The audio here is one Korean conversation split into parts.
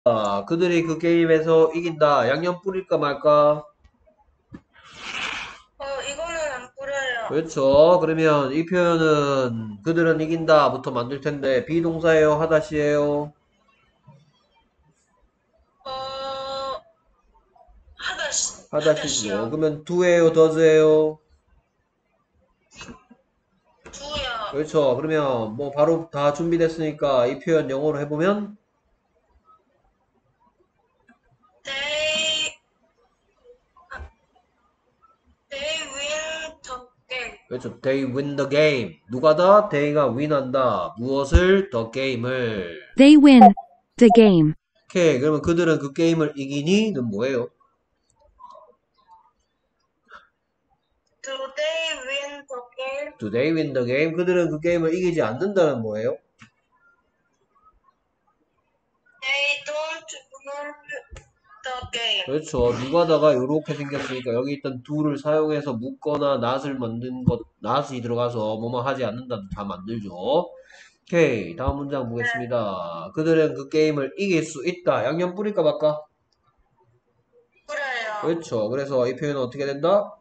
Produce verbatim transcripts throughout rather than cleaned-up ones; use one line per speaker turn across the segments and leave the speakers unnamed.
아, 그들이 그 게임에서 이긴다. 양념 뿌릴까 말까?
어, 이거는 안 뿌려요.
그렇죠. 그러면 이 표현은 그들은 이긴다부터 만들 텐데 비동사예요, 하다시예요?
어, 하다시,
하다시죠.
하다시요.
그러면 do예요, does예요?
두요.
그렇죠. 그러면 뭐 바로 다 준비됐으니까 이 표현 영어로 해보면
They, they win the game.
그렇죠. They win the game. 누가 다? they가 win한다. 무엇을? the game을.
They win the game.
오케이. 그러면 그들은 그 게임을 이기니는 뭐예요?
Do they win the game?
Do they win the game? 그들은 그 게임을 이기지 않는다는 뭐예요?
They don't win the game.
그렇죠. 누가다가 이렇게 생겼으니까 여기 있던 do를 사용해서 묻거나 not을 만든 것, not이 들어가서 뭐뭐 하지 않는다도 다 만들죠. 오케이. 다음 문장
네,
보겠습니다. 그들은 그 게임을 이길 수 있다. 양념 뿌릴까 말까?
뿌려요.
그렇죠. 그래서 이 표현은 어떻게 된다?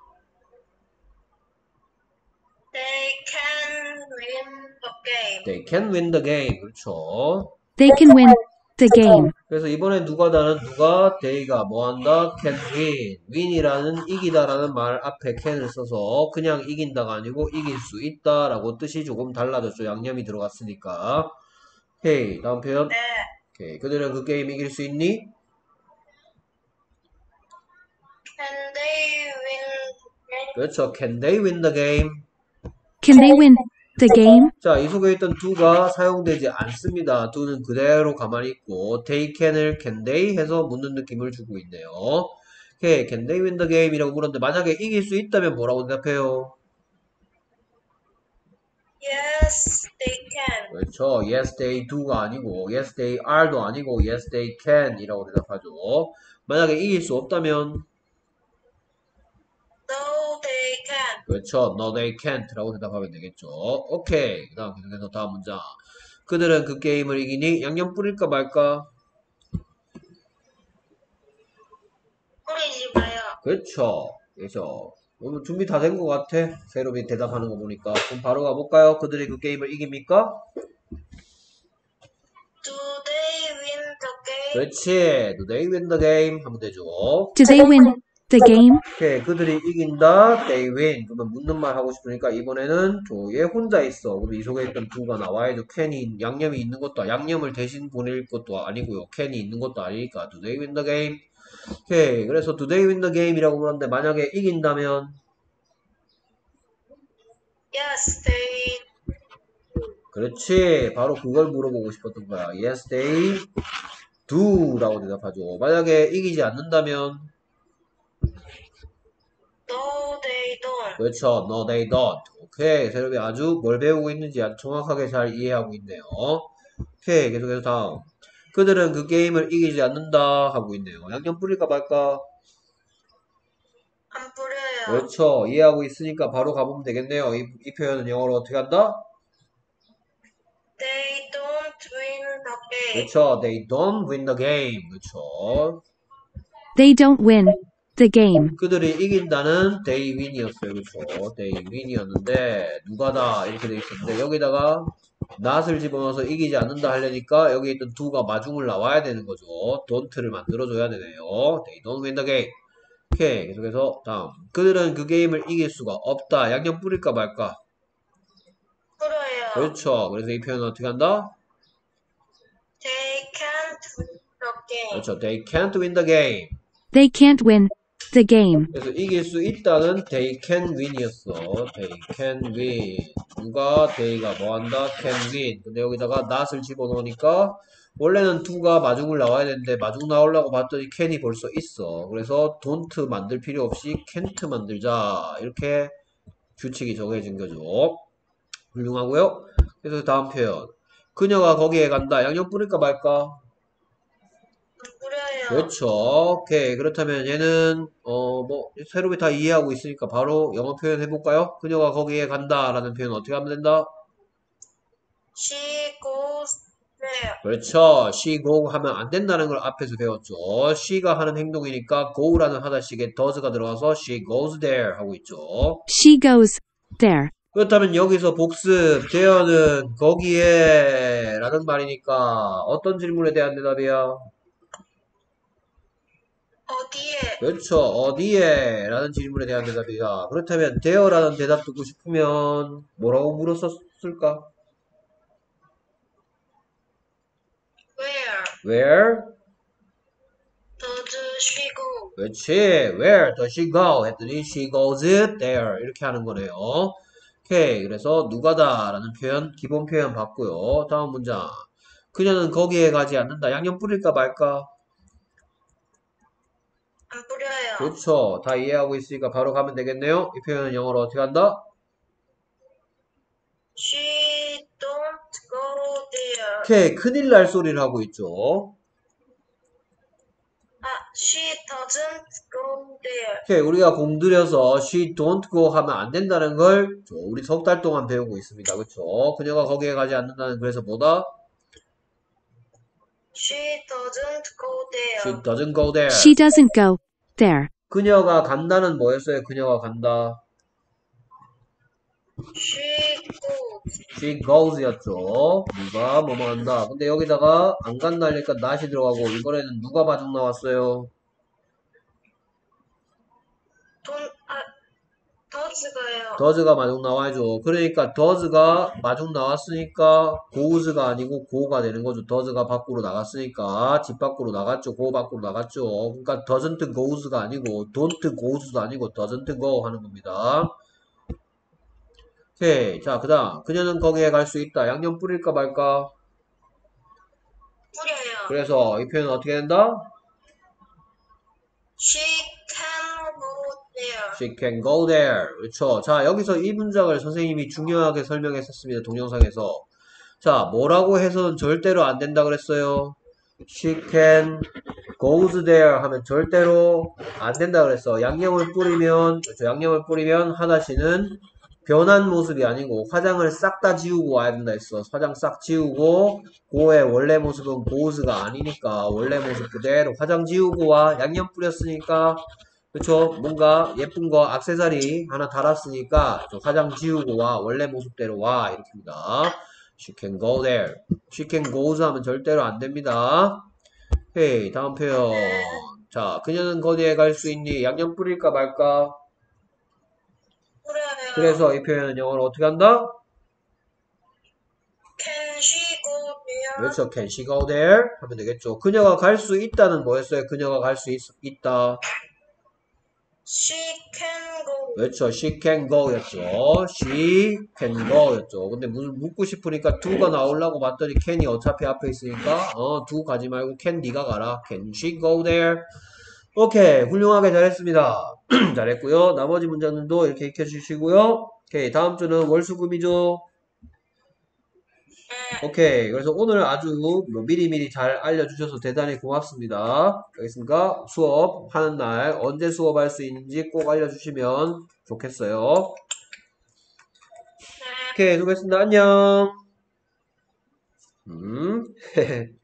They can win the game.
They can win the game. 그렇죠.
They can win the game.
그래서 이번엔 누가다는 누가 they가 뭐한다? can win. win이라는 이기다라는 말 앞에 can을 써서 그냥 이긴다가 아니고 이길 수 있다라고 뜻이 조금 달라졌죠. 양념이 들어갔으니까. 오케이. 다음 표현.
네,
오케이. 그들은 그 게임 이길 수 있니?
can they win the game?
그렇죠. Can they win the game?
Can they win the game?
자, 이 속에 있던 do가 사용되지 않습니다. do는 그대로 가만히 있고 they can을 can they 해서 묻는 느낌을 주고 있네요. 오케이, can they win the game? 이라고 물었는데 만약에 이길 수 있다면 뭐라고 대답해요?
Yes, they can.
그렇죠. Yes, they do가 아니고 yes, they are도 아니고 yes, they can 이라고 대답하죠. 만약에 이길 수 없다면
No, they can.
그렇죠. No, they can't 라고 대답하면 되겠죠. 오케이. 그 다음 계속해서 다음 문장. 그들은 그 게임을 이기니 양념 뿌릴까 말까?
뿌리지 마요.
그렇죠. 그래서 오늘 준비 다 된 것 같아. 새로이 대답하는 거 보니까. 그럼 바로 가볼까요? 그들이 그 게임을 이깁니까?
Do they win the game?
그렇지. Do they win the game? 하면 되죠.
Do they win the game?
오케이. 그들이 이긴다. They win. 그러면 묻는 말 하고 싶으니까 이번에는 저얘 혼자 있어. 그럼 이 속에 있던 do가 나와야죠. can이 양념이 있는 것도 양념을 대신 보낼 것도 아니고요. can이 있는 것도 아니니까. Do they win the game? 오케이. 그래서 do they win the game이라고 물었는데 만약에 이긴다면
Yes, they
그렇지. 바로 그걸 물어보고 싶었던 거야. Yes, they do 라고 대답하죠. 만약에 이기지 않는다면
No, they don't.
그렇죠. No, they don't. 오케이. 세롬이 아주 뭘 배우고 있는지 아주 정확하게 잘 이해하고 있네요. 오케이. 계속해서 다음. 그들은 그 게임을 이기지 않는다 하고 있네요. 양념 뿌릴까 말까?
안 뿌려요.
그렇죠. 이해하고 있으니까 바로 가보면 되겠네요. 이, 이 표현은 영어로 어떻게 한다?
They don't win the game.
그렇죠. They don't win the game. 그렇죠.
They don't win the game.
그들이 이긴다는 they win이었어요. 그렇죠. they win이었는데 누가다 이렇게 돼 있었는데 여기다가 not을 집어넣어서 이기지 않는다 하려니까 여기 있던 do가 마중을 나와야 되는 거죠. don't를 만들어줘야 되네요. they don't win the game. 오케이. 계속해서 다음. 그들은 그 게임을 이길 수가 없다. 양념 뿌릴까 말까?
뿌려요.
그렇죠. 그래서 이 표현은 어떻게 한다?
They can't win the game.
그렇죠. they can't win the game.
They can't win the game.
그래서 이길 수 있다는 they can win이었어. they can win. 누가 they가 뭐한다? can win. 근데 여기다가 not을 집어넣으니까 원래는 to가 마중을 나와야 되는데 마중 나오려고 봤더니 can이 벌써 있어. 그래서 don't 만들 필요 없이 can't 만들자. 이렇게 규칙이 정해진 거죠. 훌륭하고요. 그래서 다음 표현. 그녀가 거기에 간다. 양념 뿌릴까 말까?
안 뿌려요.
그렇죠. 오케이. 그렇다면 얘는 어 뭐 새롭게 다 이해하고 있으니까 바로 영어 표현 해볼까요? 그녀가 거기에 간다 라는 표현 어떻게 하면 된다?
She goes there. there.
그렇죠. she go 하면 안 된다는 걸 앞에서 배웠죠. she가 하는 행동이니까 go라는 하나씩에 does가 들어가서 she goes there 하고 있죠.
She goes there.
그렇다면 여기서 복습, there는 거기에 라는 말이니까 어떤 질문에 대한 대답이야?
어디에?
그렇죠. 어디에? 라는 질문에 대한 대답이야. 그렇다면 there라는 대답 듣고 싶으면 뭐라고 물었었을까?
Where
Where?
does she go?
그렇지. Where does she go? 했더니 she goes there. 이렇게 하는 거네요. 오케이. 그래서 누가다 라는 표현, 기본 표현 봤고요. 다음 문장. 그녀는 거기에 가지 않는다. 양념 뿌릴까 말까?
안 뿌려요.
그렇죠. 다 이해하고 있으니까 바로 가면 되겠네요. 이 표현은 영어로 어떻게 한다?
She don't go there.
오케이. 큰일 날 소리를 하고 있죠.
아, she doesn't go there.
오케이. 우리가 공들여서 she don't go 하면 안 된다는 걸 우리 석 달 동안 배우고 있습니다. 그렇죠? 그녀가 거기에 가지 않는다는 그래서 뭐다?
She doesn't go there.
She doesn't go there.
She doesn't go there.
그녀가 간다는 뭐였어요? 그녀가 간다.
She goes.
She goes였죠. 누가 뭐뭐 한다. 근데 여기다가 안 간다 하니까 not이 들어가고 이번에는 누가 마중 나왔어요?
돈, 아, does가요.
does가 마중 나와야죠. 그러니까 does가 마중 나왔으니까 goes가 아니고 go가 되는 거죠. does가 밖으로 나갔으니까 집 밖으로 나갔죠. go 밖으로 나갔죠. 그러니까 doesn't goes가 아니고 don't goes도 아니고 doesn't go 하는 겁니다. 오케이. 자, 그 다음. 그녀는 거기에 갈 수 있다. 양념 뿌릴까 말까?
뿌려요.
그래서 이 표현은 어떻게 된다?
She can go there.
She can go there. 그렇죠. 자, 여기서 이 문장을 선생님이 중요하게 설명했었습니다. 동영상에서. 자, 뭐라고 해서는 절대로 안 된다 그랬어요? She can goes there 하면 절대로 안 된다 그랬어. 양념을 뿌리면, 그렇죠. 양념을 뿌리면 하나씨는 변한 모습이 아니고 화장을 싹 다 지우고 와야 된다 했어. 화장 싹 지우고 고의 원래 모습은 고우스가 아니니까 원래 모습 그대로 화장 지우고 와. 양념 뿌렸으니까 그쵸? 뭔가 예쁜 거 액세서리 하나 달았으니까 화장 지우고 와. 원래 모습대로 와. 이렇게입니다. She can go there. She can goes 하면 절대로 안 됩니다. 헤이 다음 표현. 자, 그녀는 거기에 갈 수 있니? 양념 뿌릴까 말까?
뿌려요.
그래서 이 표현은 영어로 어떻게 한다?
Can she go there?
그렇죠. Can she go there? 하면 되겠죠. 그녀가 갈 수 있다는 뭐였어요? 그녀가 갈 수 있다.
She can go.
그렇죠. She can go 였죠. She can go 였죠. 근데 무슨 묻고 싶으니까 do가 나오려고 봤더니 can이 어차피 앞에 있으니까 어, do 가지 말고 can 네가 가라. Can she go there? 오케이. 훌륭하게 잘했습니다. 잘했고요. 나머지 문장들도 이렇게 익혀주시고요. 오케이. 다음 주는 월수금이죠. 오케이. 그래서 오늘 아주 뭐 미리미리 잘 알려주셔서 대단히 고맙습니다. 알겠습니까? 수업 하는 날 언제 수업할 수 있는지 꼭 알려주시면 좋겠어요. 오케이. 수고했습니다. 안녕. 음.